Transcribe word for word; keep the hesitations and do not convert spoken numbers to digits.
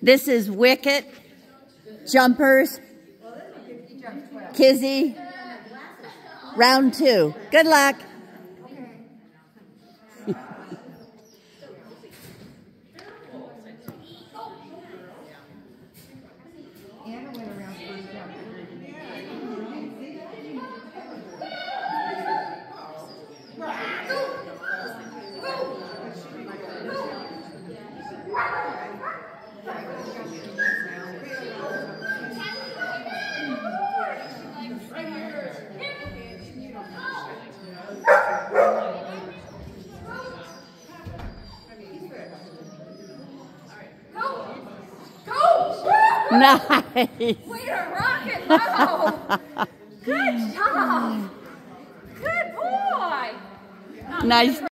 This is Wicket, jumpers, Kiszy, round two. Good luck. Nice. Way to rock it! Oh, good job. Good boy. Nice.